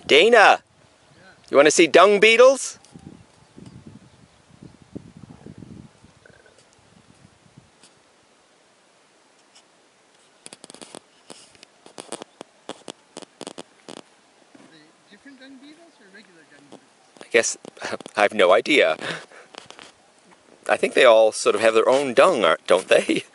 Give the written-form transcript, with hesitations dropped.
Dana, you want to see dung beetles? Different dung beetles or regular dung beetles? I guess I have no idea. I think they all sort of have their own dung, don't they?